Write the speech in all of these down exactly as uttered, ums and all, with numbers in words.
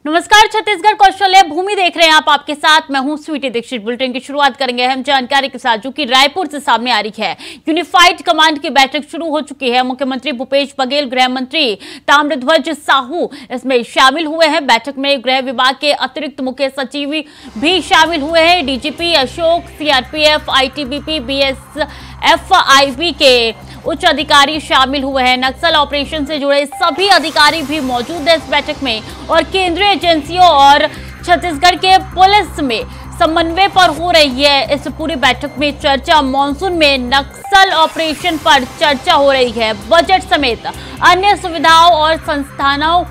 नमस्कार, छत्तीसगढ़ कौशल्य भूमि देख रहे हैं आप। आपके साथ मैं हूं स्वीटी दीक्षित। बुलेटिन की शुरुआत करेंगे हम जानकारी के साथ जो कि रायपुर से सामने आ रही है। यूनिफाइड कमांड की बैठक शुरू हो चुकी है। मुख्यमंत्री भूपेश बघेल, गृह मंत्री ताम्रध्वज साहू इसमें शामिल हुए हैं। बैठक में गृह विभाग के अतिरिक्त मुख्य सचिव भी शामिल हुए हैं। DGP Ashok, CRPF, ITBP, BSF, IB के उच्च अधिकारी शामिल हुए हैं। नक्सल ऑपरेशन से जुड़े सभी अधिकारी भी मौजूद हैं इस बैठक में और केंद्रीय एजेंसियों और छत्तीसगढ़ के पुलिस में समन्वय पर हो रही है इस पूरी बैठक में चर्चा। मॉनसून में नक्सल ऑपरेशन पर चर्चा हो रही है। बजट समेत अन्य सुविधाओं और संस्थानों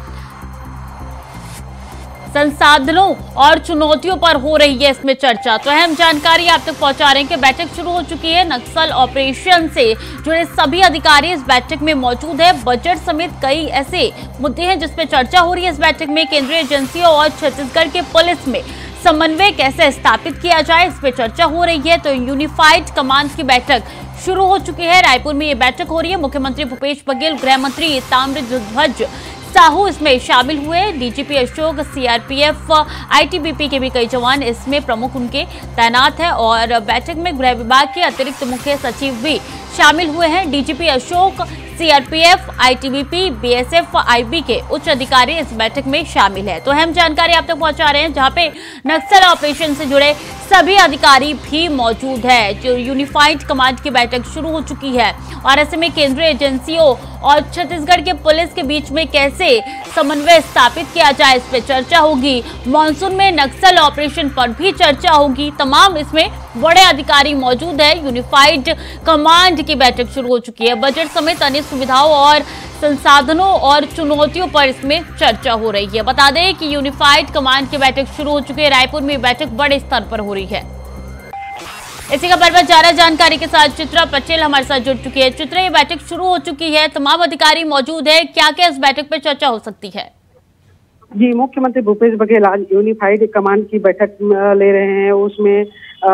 संसाधनों और चुनौतियों पर हो रही है इसमें चर्चा। तो अहम जानकारी आप तक पहुंचा रहे हैं कि बैठक शुरू हो चुकी है। नक्सल ऑपरेशन से जुड़े सभी अधिकारी इस बैठक में मौजूद है। बजट समेत कई ऐसे मुद्दे हैं जिसपे चर्चा हो रही है इस बैठक में। केंद्रीय एजेंसियों और छत्तीसगढ़ के पुलिस में समन्वय कैसे स्थापित किया जाए इस पे चर्चा हो रही है। तो यूनिफाइड कमांड की बैठक शुरू हो चुकी है। रायपुर में ये बैठक हो रही है। मुख्यमंत्री भूपेश बघेल, गृह मंत्री ताम्रध्वज साहू इसमें शामिल हुए। डीजीपी अशोक, सीआरपीएफ, आईटीबीपी के भी कई जवान इसमें प्रमुख उनके तैनात हैं और बैठक में गृह विभाग के अतिरिक्त मुख्य सचिव भी शामिल हुए हैं। DGP Ashok, CRPF, ITBP, BSF, IB के उच्च अधिकारी इस बैठक में शामिल है। तो अहम जानकारी आप तक पहुंचा रहे हैं जहां पे नक्सल ऑपरेशन से जुड़े सभी अधिकारी भी मौजूद है। जो यूनिफाइड कमांड की बैठक शुरू हो चुकी है और ऐसे में केंद्रीय एजेंसियों और छत्तीसगढ़ के पुलिस के बीच में कैसे समन्वय स्थापित किया जाए इस पर चर्चा होगी। मॉनसून में नक्सल ऑपरेशन पर भी चर्चा होगी। तमाम इसमें बड़े अधिकारी मौजूद है। यूनिफाइड कमांड की बैठक शुरू हो चुकी है। बजट समेत अन्य सुविधाओं और संसाधनों और चुनौतियों पर इसमें चर्चा हो रही है। बता दें कि यूनिफाइड कमांड की बैठक शुरू हो चुकी है। रायपुर में बैठक बड़े स्तर पर हो रही है। इसी खबर पर ज्यादा जानकारी के साथ चित्रा पटेल हमारे साथ जुड़ चुकी है। चित्रा, ये बैठक शुरू हो चुकी है, तमाम अधिकारी मौजूद है, क्या क्या इस बैठक पर चर्चा हो सकती है? जी, मुख्यमंत्री भूपेश बघेल आज यूनिफाइड कमांड की बैठक ले रहे हैं। उसमें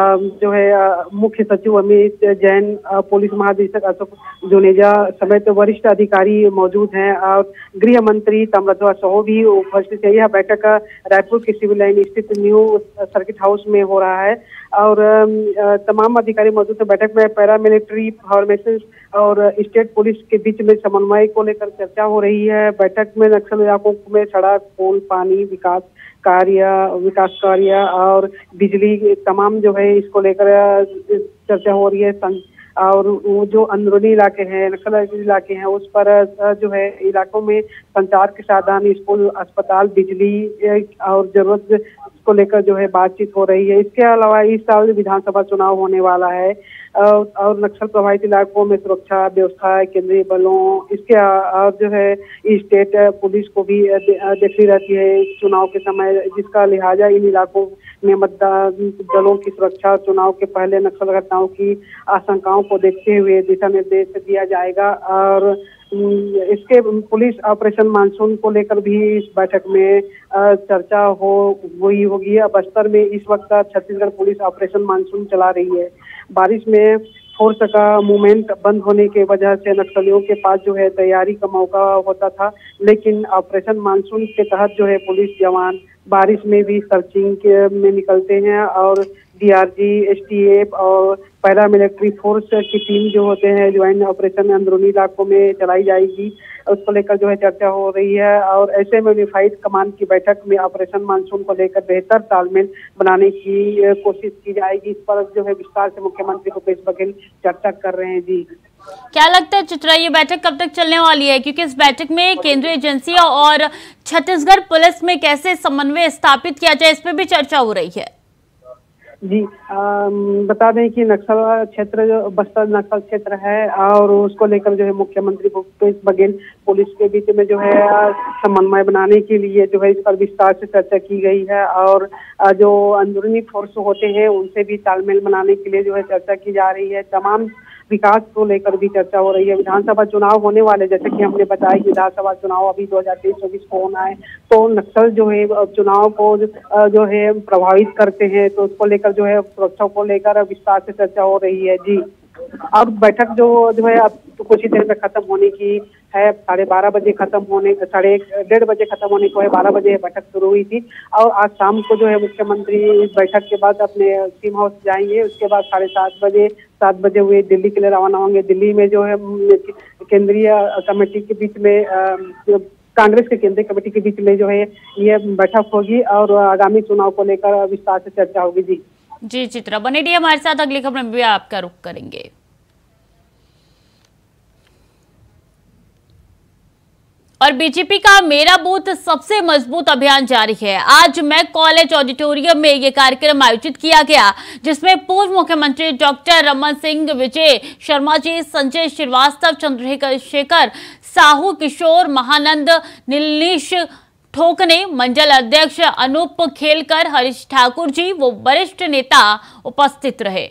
जो है मुख्य सचिव अमित जैन, पुलिस महानिदेशक अशोक जुनेजा समेत वरिष्ठ अधिकारी मौजूद हैं और गृह मंत्री ताम्रध्वज साहू भी उपस्थित है। यह बैठक रायपुर के सिविल लाइन स्थित न्यू सर्किट हाउस में हो रहा है और तमाम अधिकारी मौजूद है। बैठक में पैरामिलिट्री फॉर्मेशन और स्टेट पुलिस के बीच में समन्वय को लेकर चर्चा हो रही है। बैठक में नक्सल इलाकों में सड़क, पुल, पानी, विकास कार्य विकास कार्य और बिजली तमाम जो है इसको लेकर चर्चा हो रही है। और वो जो अंदरूनी इलाके हैं, नक्सल इलाके हैं, उस पर जो है इलाकों में संचार के साधन, स्कूल, अस्पताल, बिजली और जरूरत को लेकर जो है बातचीत हो रही है। इसके अलावा इस साल विधानसभा चुनाव होने वाला है और नक्सल प्रभावित इलाकों में सुरक्षा व्यवस्था, केंद्रीय बलों, इसके और जो है स्टेट पुलिस को भी देखती रहती है चुनाव के समय, जिसका लिहाजा इन इलाकों में मतदान दलों की सुरक्षा, चुनाव के पहले नक्सल घटनाओं की आशंकाओं को देखते हुए दिशा निर्देश दिया जाएगा। और इसके पुलिस ऑपरेशन मानसून को लेकर भी इस बैठक में चर्चा हो हुई होगी। बस्तर में इस वक्त छत्तीसगढ़ पुलिस ऑपरेशन मानसून चला रही है। बारिश में फोर्स का मूवमेंट बंद होने की वजह से नक्सलियों के पास जो है तैयारी का मौका होता था, लेकिन ऑपरेशन मानसून के तहत जो है पुलिस जवान बारिश में भी सर्चिंग के में निकलते हैं और डीआरजी, एसटीएफ और पैरामिलिट्री फोर्स की टीम जो होते हैं ज्वाइंट ऑपरेशन अंदरूनी इलाकों में चलाई जाएगी। उसको लेकर जो है चर्चा हो रही है और ऐसे में यूनिफाइड कमांड की बैठक में ऑपरेशन मानसून को लेकर बेहतर तालमेल बनाने की कोशिश की जाएगी। इस पर जो है विस्तार से मुख्यमंत्री भूपेश बघेल चर्चा कर रहे हैं। जी, क्या लगता है चित्रा, ये बैठक कब तक चलने वाली है? क्योंकि इस बैठक में केंद्रीय एजेंसियां और छत्तीसगढ़ पुलिस में कैसे समन्वय स्थापित किया जाए इस पर भी चर्चा हो रही है। जी, आ, बता दें कि नक्सल क्षेत्र जो बस्तर नक्सल क्षेत्र है और उसको लेकर जो है मुख्यमंत्री भूपेश बघेल पुलिस के बीच में जो है समन्वय बनाने के लिए जो है इस पर विस्तार से चर्चा की गई है और जो अंदरूनी फोर्स होते हैं उनसे भी तालमेल बनाने के लिए जो है चर्चा की जा रही है। तमाम विकास को लेकर भी चर्चा हो रही है। विधानसभा चुनाव होने वाले, जैसे कि हमने बताया कि विधानसभा चुनाव अभी दो हजार तेईस चौबीस को होना है, तो नक्सल जो है चुनाव को जो है प्रभावित करते हैं, तो उसको लेकर जो है सुरक्षा को लेकर विस्तार से चर्चा हो रही है। जी, अब बैठक जो जो है अब तो कुछ ही देर में खत्म होने की है। साढ़े बारह बजे खत्म होने साढ़े एक डेढ़ बजे खत्म होने को है। बारह बजे बैठक शुरू हुई थी और आज शाम को जो है मुख्यमंत्री इस बैठक के बाद अपने सीम हाउस जाएंगे। उसके बाद साढ़े सात बजे सात बजे हुए दिल्ली के लिए रवाना होंगे। दिल्ली में जो है केंद्रीय कमेटी के बीच में कांग्रेस के केंद्रीय कमेटी के बीच में जो है ये बैठक होगी और आगामी चुनाव को लेकर विस्तार से चर्चा होगी। जी जी चित्रा बने रहिए हमारे साथ, अगली खबर में भी आपका रुख करेंगे। और बीजेपी का मेरा बूथ सबसे मजबूत अभियान जारी है। आज मैक कॉलेज ऑडिटोरियम में यह कार्यक्रम आयोजित किया गया, जिसमें पूर्व मुख्यमंत्री डॉक्टर रमन सिंह, विजय शर्मा जी, संजय श्रीवास्तव, चंद्रशेखर साहू, किशोर महानंद, नीलनीश ठोकने, मंडल अध्यक्ष अनूप खेलकर, हरीश ठाकुर जी वो वरिष्ठ नेता उपस्थित रहे।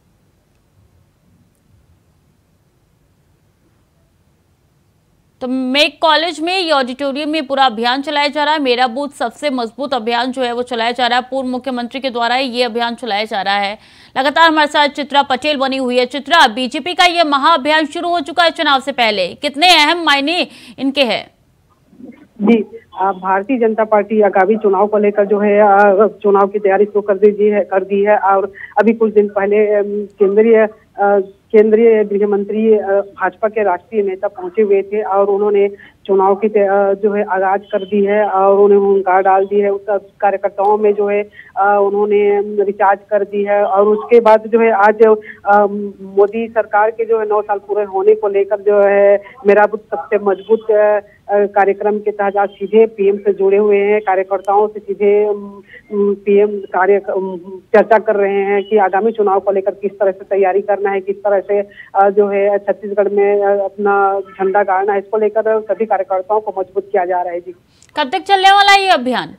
तो मेक कॉलेज में ये ऑडिटोरियम में पूरा अभियान चलाया जा रहा है। मेरा बूथ सबसे मजबूत अभियान जो है वो चलाया जा रहा है। पूर्व मुख्यमंत्री के द्वारा ये अभियान चलाया जा रहा है। लगातार हमारे साथ चित्रा पटेल बनी हुई है। चित्रा, बीजेपी का ये महाअभियान शुरू हो चुका है चुनाव से पहले, कितने अहम मायने इनके हैं? जी, भारतीय जनता पार्टी आगामी चुनाव को लेकर जो है चुनाव की तैयारी शुरू कर दी है कर दी है और अभी कुछ दिन पहले केंद्रीय केंद्रीय गृह मंत्री भाजपा के राष्ट्रीय नेता पहुंचे हुए थे और उन्होंने चुनाव की जो है आगाज कर दी है और उन्हें हुंकार डाल दी है। उस कार्यकर्ताओं में जो है उन्होंने रिचार्ज कर दी है और उसके बाद जो है आज मोदी सरकार के जो है नौ साल पूरे होने को लेकर जो है मेरा बूथ सबसे मजबूत कार्यक्रम के तहत आज सीधे पीएम से जुड़े हुए हैं। कार्यकर्ताओं से सीधे पीएम कार्य चर्चा कर रहे हैं कि आगामी चुनाव को लेकर किस तरह से तैयारी करना है, किस तरह से जो है छत्तीसगढ़ में अपना झंडा गाड़ना है। इसको लेकर सभी कार्यकर्ताओं को मजबूत किया जा रहा है। जी, कब तक चलने वाला है ये अभियान?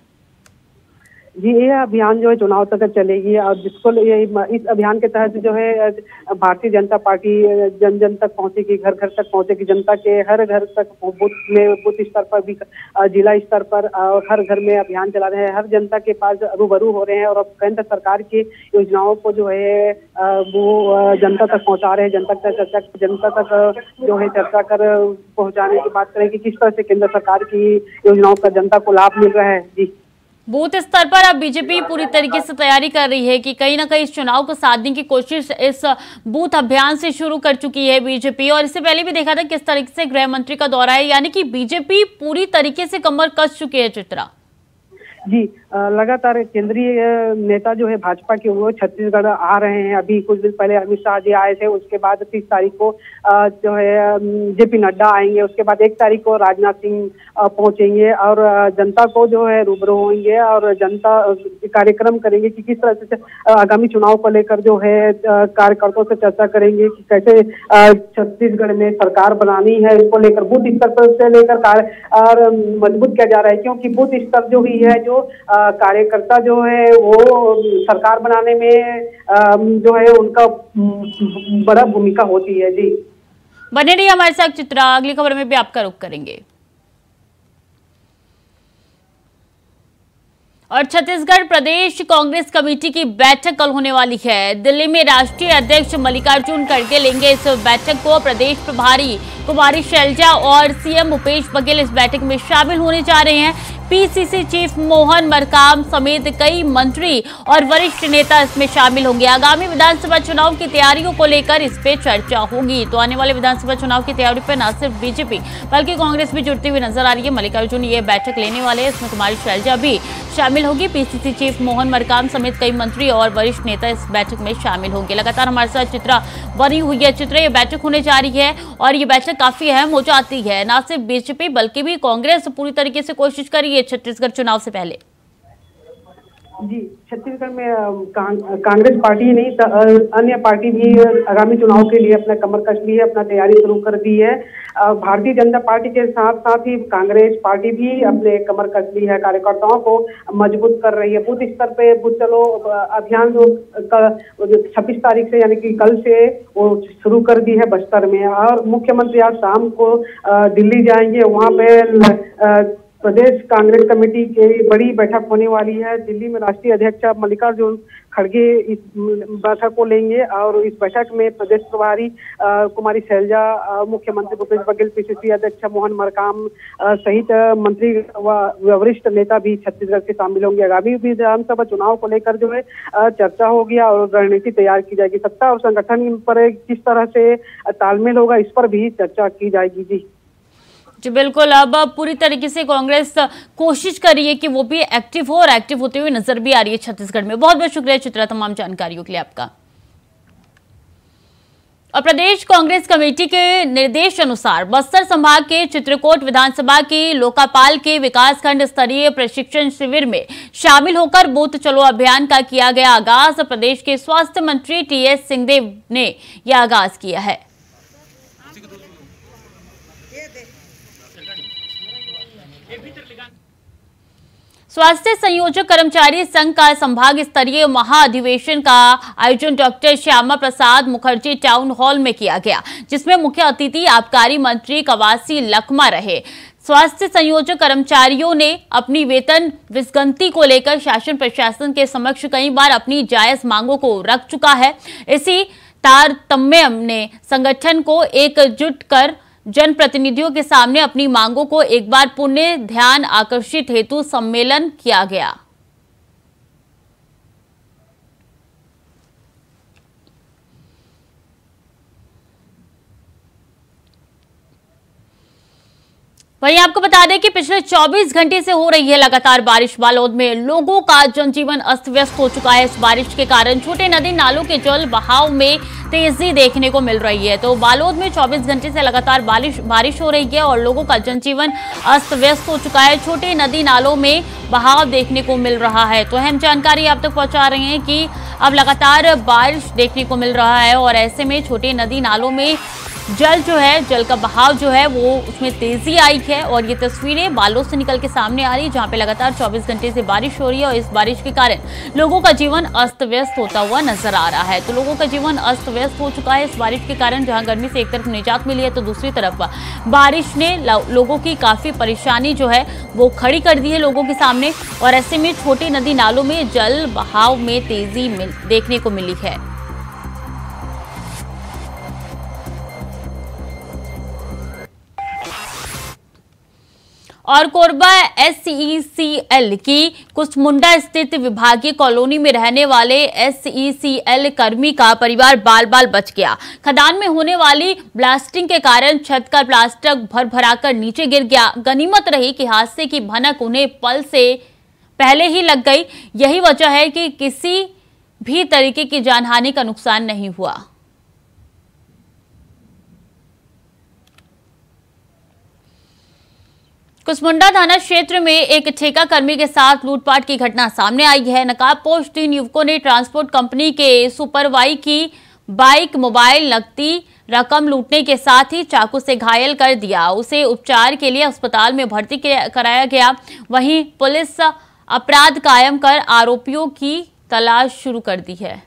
जी, ये अभियान जो है चुनाव तक चलेगी और जिसको ये इस अभियान के तहत जो है भारतीय जनता पार्टी जन जन तक पहुंचेगी, घर घर तक पहुंचेगी। जनता के हर घर तक बूथ में, बूथ स्तर पर भी, जिला स्तर पर और हर घर में अभियान चला रहे हैं। हर जनता के पास रूबरू हो रहे हैं और केंद्र सरकार की योजनाओं को जो है वो जनता तक पहुंचा रहे हैं। जनता तक चर्चा जनता तक जो है चर्चा कर पहुंचाने की बात करें कि किस तरह से केंद्र सरकार की योजनाओं का जनता को लाभ मिल रहा है। जी, बूथ स्तर पर अब बीजेपी पूरी तरीके से तैयारी कर रही है कि कहीं ना कहीं इस चुनाव को साधने की कोशिश इस बूथ अभियान से शुरू कर चुकी है बीजेपी। और इससे पहले भी देखा था किस तरीके से गृह मंत्री का दौरा है, यानी कि बीजेपी पूरी तरीके से कमर कस चुकी है। चित्रा जी, लगातार केंद्रीय नेता जो है भाजपा के वो छत्तीसगढ़ आ रहे हैं। अभी कुछ दिन पहले अमित शाह जी आए थे, उसके बाद तीस तारीख को जो है जेपी नड्डा आएंगे, उसके बाद एक तारीख को राजनाथ सिंह पहुंचेंगे और जनता को जो है रूबरू होंगे और जनता कार्यक्रम करेंगे कि किस तरह से आगामी चुनाव को लेकर जो है कार्यकर्ताओं से चर्चा करेंगे कि कैसे छत्तीसगढ़ में सरकार बनानी है। इसको लेकर बूथ स्तर पर से लेकर और मजबूत किया जा रहा है, क्योंकि बूथ स्तर जो ही है जो कार्यकर्ता जो है वो सरकार बनाने में जो है उनका बड़ा भूमिका होती है। जी, बने रहिए हमारे साथ चित्रा, अगली खबर में भी आपका रुख करेंगे। और छत्तीसगढ़ प्रदेश कांग्रेस कमेटी की बैठक कल होने वाली है। दिल्ली में राष्ट्रीय अध्यक्ष मल्लिकार्जुन खड़गे लेंगे इस बैठक को। प्रदेश प्रभारी कुमारी शैलजा और सीएम भूपेश बघेल इस बैठक में शामिल होने जा रहे हैं। पीसीसी चीफ मोहन मरकाम समेत कई मंत्री और वरिष्ठ नेता इसमें शामिल होंगे। आगामी विधानसभा चुनाव की तैयारियों को लेकर इस पे चर्चा होगी। तो आने वाले विधानसभा चुनाव की तैयारी पर न सिर्फ बीजेपी बल्कि कांग्रेस भी जुड़ती हुई नजर आ रही है। मल्लिकार्जुन ये बैठक लेने वाले हैं, इसमें कुमारी शैलजा भी शामिल होगी। पीसीसी चीफ मोहन मरकाम समेत कई मंत्री और वरिष्ठ नेता इस बैठक में शामिल होंगे। लगातार हमारे साथ चित्रा बनी हुई है। चित्रा, ये बैठक होने जा रही है और ये बैठक काफी अहम हो जाती है। न सिर्फ बीजेपी बल्कि भी कांग्रेस पूरी तरीके से कोशिश कर रही है छत्तीसगढ़ चुनाव से पहले। जी, छत्तीसगढ़ में कांग्रेस पार्टी ही नहीं, अन्य पार्टी भी आगामी चुनाव के लिए अपना कमर कस ली है, अपना तैयारी शुरू कर दी है। भारतीय जनता पार्टी के साथ साथ ही कांग्रेस पार्टी भी अपने कमर कस ली है, कार्यकर्ताओं को मजबूत कर रही है। बूथ स्तर पे बूथ चलो अभियान जो छब्बीस तारीख से यानी कि कल से वो शुरू कर दी है बस्तर में। और मुख्यमंत्री आज शाम को दिल्ली जाएंगे, वहाँ पे प्रदेश कांग्रेस कमेटी की बड़ी बैठक होने वाली है। दिल्ली में राष्ट्रीय अध्यक्ष मल्लिकार्जुन खड़गे इस बैठक को लेंगे और इस बैठक में प्रदेश प्रभारी कुमारी शैलजा, मुख्यमंत्री भूपेश बघेल, पीसीसी अध्यक्ष मोहन मरकाम सहित मंत्री व वरिष्ठ नेता भी छत्तीसगढ़ के शामिल होंगे। आगामी विधानसभा चुनाव को लेकर जो है चर्चा होगी और रणनीति तैयार की जाएगी। सत्ता और संगठन पर किस तरह से तालमेल होगा, इस पर भी चर्चा की जाएगी। जी जी बिल्कुल। अब पूरी तरीके से कांग्रेस कोशिश कर रही है कि वो भी एक्टिव हो और एक्टिव होते हुए नजर भी आ रही है छत्तीसगढ़ में। बहुत बहुत शुक्रिया चित्रा तमाम जानकारियों के लिए आपका। और प्रदेश कांग्रेस कमेटी के निर्देश अनुसार बस्तर संभाग के चित्रकोट विधानसभा की लोकापाल के विकासखंड स्तरीय प्रशिक्षण शिविर में शामिल होकर बूथ चलो अभियान का किया गया आगाज। प्रदेश के स्वास्थ्य मंत्री टी एस सिंहदेव ने यह आगाज किया है। स्वास्थ्य संयोजक कर्मचारी संघ का संभाग स्तरीय महाअधिवेशन का आयोजन doctor Shyama Prasad Mukherjee town hall में किया गया, जिसमें मुख्य अतिथि आबकारी मंत्री कवासी लखमा रहे। स्वास्थ्य संयोजक कर्मचारियों ने अपनी वेतन विसंगति को लेकर शासन प्रशासन के समक्ष कई बार अपनी जायज मांगों को रख चुका है। इसी तारतम्य ने संगठन को एकजुट कर जनप्रतिनिधियों के सामने अपनी मांगों को एक बार पुनः ध्यान आकर्षित हेतु सम्मेलन किया गया। वहीं आपको बता दें कि पिछले चौबीस घंटे से हो रही है लगातार बारिश। बालोद में लोगों का जनजीवन अस्त व्यस्त हो चुका है। इस बारिश के कारण छोटे नदी नालों के जल बहाव में तेजी देखने को मिल रही है। तो बालोद में चौबीस घंटे से लगातार बारिश बारिश हो रही है और लोगों का जनजीवन अस्त व्यस्त हो चुका है। छोटे नदी नालों में बहाव देखने को मिल रहा है। तो अहम जानकारी आप तक पहुंचा रहे हैं कि अब लगातार बारिश देखने को मिल रहा है और ऐसे में छोटे नदी नालों में जल जो है जल का बहाव जो है वो उसमें तेजी आई है। और ये तस्वीरें बालोद से निकल के सामने आ रही है, जहां पे लगातार चौबीस घंटे से बारिश हो रही है और इस बारिश के कारण लोगों का जीवन अस्त व्यस्त होता हुआ नजर आ रहा है। तो लोगों का जीवन अस्त व्यस्त हो चुका है इस बारिश के कारण, जहां गर्मी से एक तरफ निजात मिली है तो दूसरी तरफ बारिश ने लोगों की काफी परेशानी जो है वो खड़ी कर दी है लोगों के सामने। और ऐसे में छोटे नदी नालों में जल बहाव में तेजी देखने को मिली है। और Korba S E C L की कुसमुंडा स्थित विभागीय कॉलोनी में रहने वाले एस ई सी एल कर्मी का परिवार बाल बाल बच गया। खदान में होने वाली ब्लास्टिंग के कारण छत का प्लास्टर भर भराकर नीचे गिर गया। गनीमत रही कि हादसे की भनक उन्हें पल से पहले ही लग गई। यही वजह है कि किसी भी तरीके की जानहानि का नुकसान नहीं हुआ। कुसमुंडा थाना क्षेत्र में एक ठेका कर्मी के साथ लूटपाट की घटना सामने आई है। नकाबपोश तीन युवकों ने ट्रांसपोर्ट कंपनी के सुपरवाई की बाइक, मोबाइल, नकदी रकम लूटने के साथ ही चाकू से घायल कर दिया। उसे उपचार के लिए अस्पताल में भर्ती कराया गया। वहीं पुलिस अपराध कायम कर आरोपियों की तलाश शुरू कर दी है।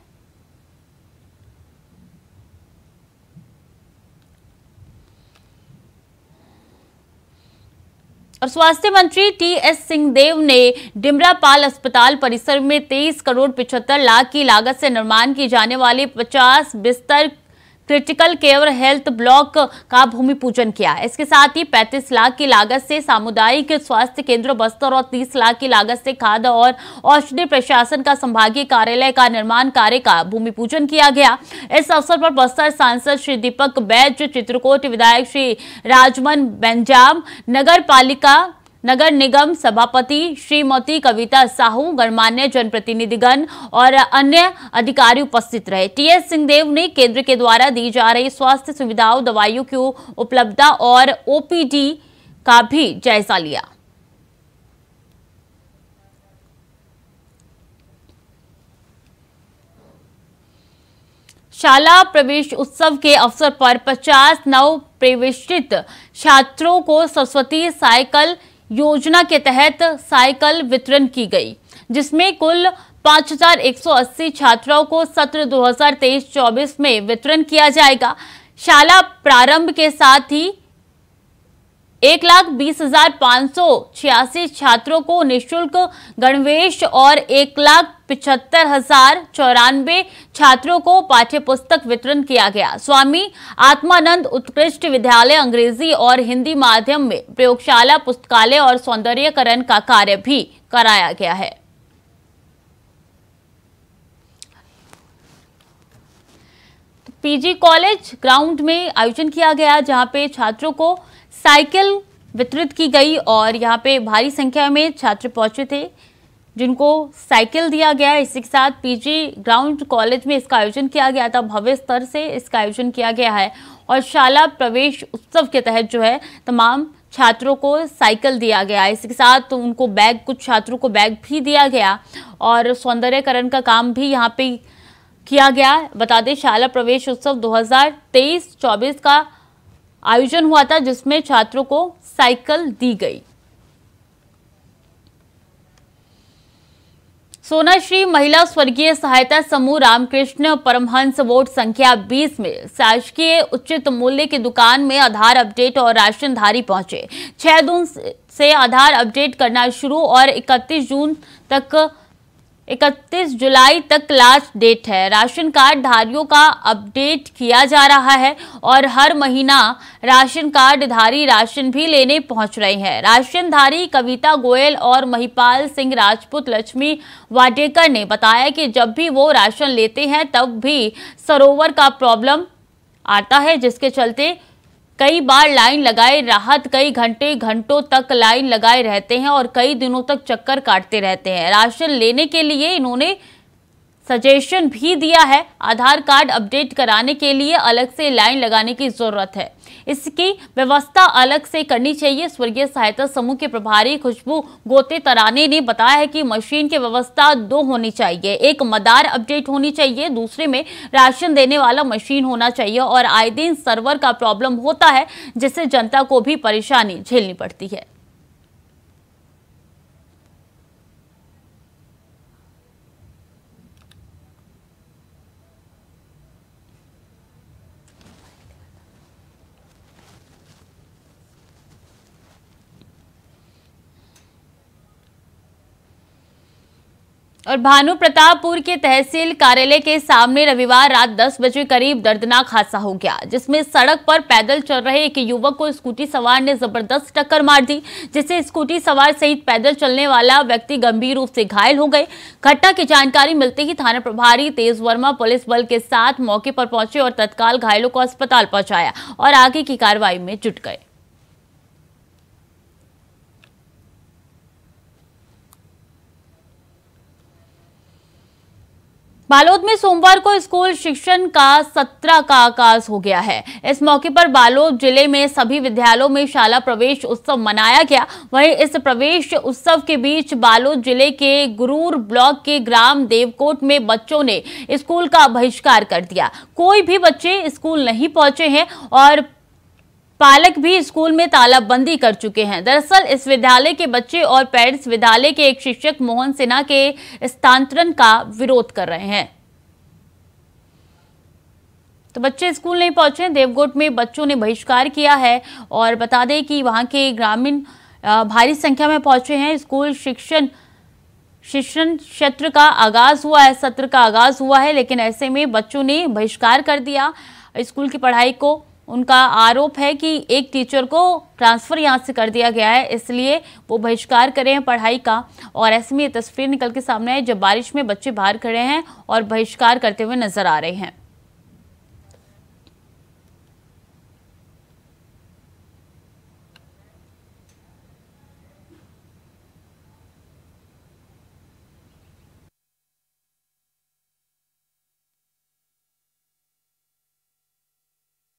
और स्वास्थ्य मंत्री टी एस सिंहदेव ने डिमरापाल अस्पताल परिसर में तेईस करोड़ पिछहत्तर लाख की लागत से निर्माण की जाने वाली पचास बिस्तर क्रिटिकल केयर हेल्थ ब्लॉक का भूमि पूजन किया। इसके साथ ही पैंतीस लाख की लागत से सामुदायिक स्वास्थ्य केंद्र बस्तर और तीस लाख की लागत से खाद्य और औषधि प्रशासन का संभागीय कार्यालय का निर्माण कार्य का भूमि पूजन किया गया। इस अवसर पर बस्तर सांसद श्री दीपक बैज, चित्रकोट विधायक श्री राजमन बेंजाम, नगर पालिका नगर निगम सभापति श्रीमती कविता साहू, गणमान्य जनप्रतिनिधिगण और अन्य अधिकारी उपस्थित रहे। टी एस सिंहदेव ने केंद्र के द्वारा दी जा रही स्वास्थ्य सुविधाओं, दवाइयों की उपलब्धता और ओ पी डी का भी जायजा लिया। शाला प्रवेश उत्सव के अवसर पर पचास नव प्रवेशित छात्रों को सरस्वती साइकिल योजना के तहत साइकिल वितरण की गई, जिसमें कुल पांच हजार एक सौ अस्सी छात्राओं को सत्र दो हज़ार तेईस चौबीस में वितरण किया जाएगा। शाला प्रारंभ के साथ ही एक लाख बीस हजार पाँच सौ छियासी छात्रों को निःशुल्क गणवेश और एक लाख पिछहत्तर हजार चौरानवे छात्रों को पाठ्य पुस्तक वितरण किया गया। स्वामी आत्मानंद उत्कृष्ट विद्यालय अंग्रेजी और हिंदी माध्यम में प्रयोगशाला, पुस्तकालय और सौंदर्यीकरण का कार्य भी कराया गया है। पीजी कॉलेज ग्राउंड में आयोजन किया गया, जहां पे छात्रों को साइकिल वितरित की गई और यहां पे भारी संख्या में छात्र पहुंचे थे जिनको साइकिल दिया गया। इसी के साथ पीजी ग्राउंड कॉलेज में इसका आयोजन किया गया था, भव्य स्तर से इसका आयोजन किया गया है और शाला प्रवेश उत्सव के तहत जो है तमाम छात्रों को साइकिल दिया गया। इसी के साथ उनको बैग, कुछ छात्रों को बैग भी दिया गया और सौंदर्यीकरण का काम भी यहाँ पे किया गया। बता दें, शाला प्रवेश उत्सव दो हज़ार तेईस चौबीस का आयोजन हुआ था जिसमें छात्रों को साइकिल दी गई। सोनाश्री महिला स्वर्गीय सहायता समूह रामकृष्ण परमहंस वार्ड संख्या बीस में शासकीय उचित मूल्य की दुकान में आधार अपडेट और राशनधारी पहुंचे। छह जून से आधार अपडेट करना शुरू और इकतीस जून तक इकतीस जुलाई तक लास्ट डेट है। राशन कार्ड धारियों का अपडेट किया जा रहा है और हर महीना राशन कार्ड धारी राशन भी लेने पहुंच रहे हैं। राशनधारी कविता गोयल और महिपाल सिंह राजपूत लक्ष्मी वाडेकर ने बताया कि जब भी वो राशन लेते हैं तब भी सरोवर का प्रॉब्लम आता है, जिसके चलते कई बार लाइन लगाए राहत कई घंटे घंटों तक लाइन लगाए रहते हैं और कई दिनों तक चक्कर काटते रहते हैं। राशन लेने के लिए इन्होंने सजेशन भी दिया है। आधार कार्ड अपडेट कराने के लिए अलग से लाइन लगाने की जरूरत है, इसकी व्यवस्था अलग से करनी चाहिए। स्वर्गीय सहायता समूह के प्रभारी खुशबू गोते तराने ने बताया है कि मशीन की व्यवस्था दो होनी चाहिए, एक मदार अपडेट होनी चाहिए, दूसरे में राशन देने वाला मशीन होना चाहिए और आए दिन सर्वर का प्रॉब्लम होता है जिससे जनता को भी परेशानी झेलनी पड़ती है। और भानु प्रतापपुर के तहसील कार्यालय के सामने रविवार रात दस बजे करीब दर्दनाक हादसा हो गया, जिसमें सड़क पर पैदल चल रहे एक युवक को स्कूटी सवार ने जबरदस्त टक्कर मार दी, जिससे स्कूटी सवार सहित पैदल चलने वाला व्यक्ति गंभीर रूप से घायल हो गए। घटना की जानकारी मिलते ही थाना प्रभारी तेज वर्मा पुलिस बल के साथ मौके पर पहुंचे और तत्काल घायलों को अस्पताल पहुंचाया और आगे की कार्रवाई में जुट गए। बालोद में सोमवार को स्कूल शिक्षण का सत्र का आगाज हो गया है। इस मौके पर बालोद जिले में सभी विद्यालयों में शाला प्रवेश उत्सव मनाया गया। वहीं इस प्रवेश उत्सव के बीच बालोद जिले के गुरूर ब्लॉक के ग्राम देवकोट में बच्चों ने स्कूल का बहिष्कार कर दिया। कोई भी बच्चे स्कूल नहीं पहुंचे हैं और पालक भी स्कूल में तालाबंदी कर चुके हैं। दरअसल इस विद्यालय के बच्चे और पेरेंट्स विद्यालय के एक शिक्षक मोहन सिन्हा के स्थानांतरण का विरोध कर रहे हैं। तो बच्चे स्कूल नहीं पहुंचे, देवकोट में बच्चों ने बहिष्कार किया है और बता दें कि वहां के ग्रामीण भारी संख्या में पहुंचे हैं। स्कूल शिक्षण शिक्षण क्षेत्र का आगाज हुआ है, सत्र का आगाज हुआ है, लेकिन ऐसे में बच्चों ने बहिष्कार कर दिया स्कूल की पढ़ाई को। उनका आरोप है कि एक टीचर को ट्रांसफर यहां से कर दिया गया है, इसलिए वो बहिष्कार कर रहे हैं पढ़ाई का। और ऐसे में ये तस्वीर निकल के सामने है जब बारिश में बच्चे बाहर खड़े हैं और बहिष्कार करते हुए नजर आ रहे हैं।